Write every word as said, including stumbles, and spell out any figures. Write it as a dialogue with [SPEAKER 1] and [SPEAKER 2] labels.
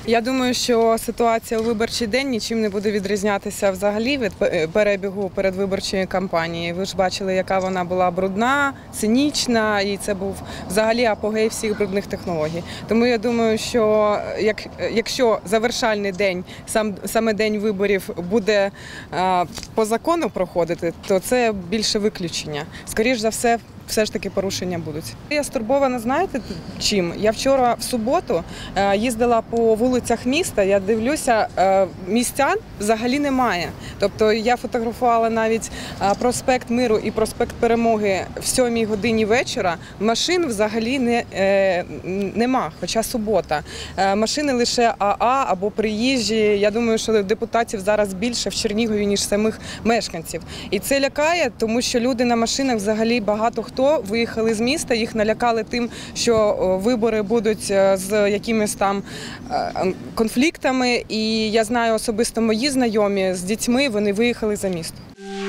[SPEAKER 1] Я думаю, що ситуація у виборчий день нічим не буде відрізнятися взагалі від перебігу передвиборчої кампанії. Ви ж бачили, яка вона була брудна, цинічна, і це був взагалі апогей всіх брудних технологій. Тому я думаю, що як, якщо завершальний день, сам, саме день виборів буде а, по закону проходити, то це більше виключення. Скоріш за все, все ж таки порушення будуть. Я стурбована, знаєте чим? Я вчора в суботу їздила по вулицях міста, я дивлюся, містян взагалі немає. Тобто я фотографувала навіть проспект Миру і проспект Перемоги в сьомій годині вечора, машин взагалі не, нема, хоча субота. Машини лише АА або приїжджі. Я думаю, що депутатів зараз більше в Чернігові, ніж самих мешканців. І це лякає, тому що люди на машинах взагалі багато хто виїхали з міста, їх налякали тим, що вибори будуть з якимись там конфліктами. І я знаю особисто мої знайомі з дітьми, вони виїхали за місто.